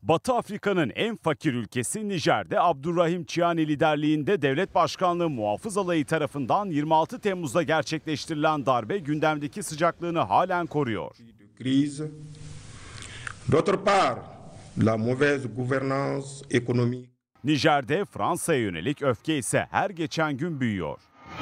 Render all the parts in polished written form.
Batı Afrika'nın en fakir ülkesi Nijer'de Abdurrahim Chiani liderliğinde devlet başkanlığı muhafız alayı tarafından 26 Temmuz'da gerçekleştirilen darbe gündemdeki sıcaklığını halen koruyor. D'autre part, la mauvaise gouvernance économique. Nijer'de Fransa'ya yönelik öfke ise her geçen gün büyüyor.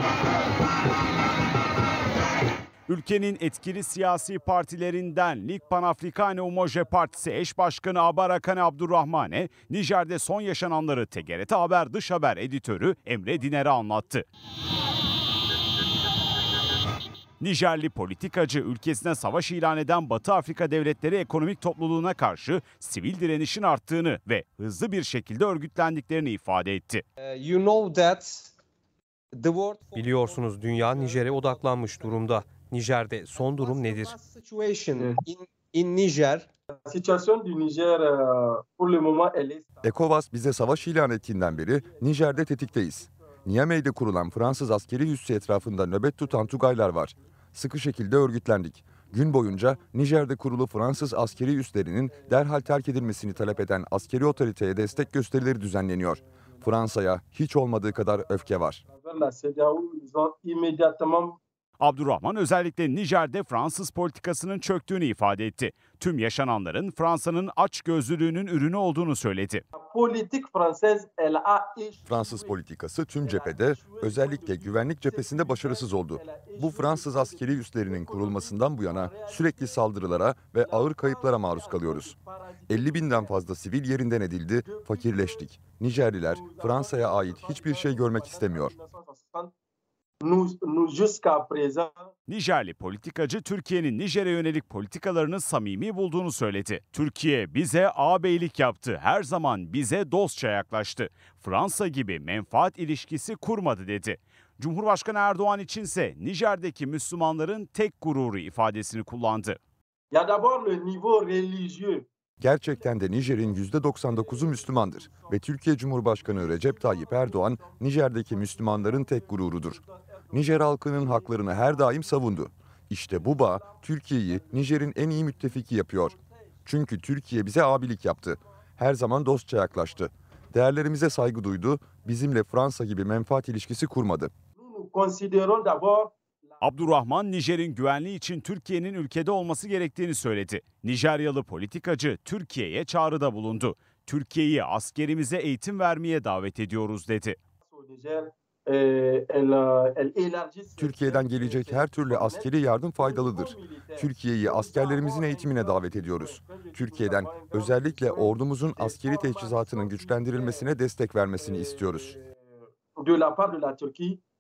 Ülkenin etkili siyasi partilerinden Ligue Panafricaine Umoje Partisi eş başkanı Abarakane Abdurrahmane, Nijer'de son yaşananları TGRT Haber dış haber editörü Emre Diner'e anlattı. Nijerli politikacı ülkesine savaş ilan eden Batı Afrika devletleri ekonomik topluluğuna karşı sivil direnişin arttığını ve hızlı bir şekilde örgütlendiklerini ifade etti. Biliyorsunuz dünya Nijer'e odaklanmış durumda. Nijer'de son durum nedir? ECOWAS bize savaş ilan ettiğinden beri Nijer'de tetikteyiz. Niamey'de kurulan Fransız askeri üssü etrafında nöbet tutan Tugaylar var. Sıkı şekilde örgütlendik. Gün boyunca Nijer'de kurulu Fransız askeri üslerinin derhal terk edilmesini talep eden askeri otoriteye destek gösterileri düzenleniyor. Fransa'ya hiç olmadığı kadar öfke var. Abdurrahman özellikle Nijer'de Fransız politikasının çöktüğünü ifade etti. Tüm yaşananların Fransa'nın açgözlülüğünün ürünü olduğunu söyledi. Fransız politikası tüm cephede, özellikle güvenlik cephesinde başarısız oldu. Bu Fransız askeri üslerinin kurulmasından bu yana sürekli saldırılara ve ağır kayıplara maruz kalıyoruz. 50.000'den fazla sivil yerinden edildi, fakirleştik. Nijerliler Fransa'ya ait hiçbir şey görmek istemiyor. Nijerli politikacı Türkiye'nin Nijer'e yönelik politikalarını samimi bulduğunu söyledi. Türkiye bize ağabeylik yaptı, her zaman bize dostça yaklaştı. Fransa gibi menfaat ilişkisi kurmadı dedi. Cumhurbaşkanı Erdoğan içinse Nijer'deki Müslümanların tek gururu ifadesini kullandı. Gerçekten de Nijer'in %99'u Müslümandır ve Türkiye Cumhurbaşkanı Recep Tayyip Erdoğan, Nijer'deki Müslümanların tek gururudur. Nijer halkının haklarını her daim savundu. İşte bu bağ Türkiye'yi Nijer'in en iyi müttefiki yapıyor. Çünkü Türkiye bize abilik yaptı. Her zaman dostça yaklaştı. Değerlerimize saygı duydu, bizimle Fransa gibi menfaat ilişkisi kurmadı. Abdurrahman, Nijer'in güvenliği için Türkiye'nin ülkede olması gerektiğini söyledi. Nijeryalı politikacı Türkiye'ye çağrıda bulundu. Türkiye'yi askerimize eğitim vermeye davet ediyoruz dedi. Türkiye'den gelecek her türlü askeri yardım faydalıdır. Türkiye'yi askerlerimizin eğitimine davet ediyoruz. Türkiye'den özellikle ordumuzun askeri teçhizatının güçlendirilmesine destek vermesini istiyoruz.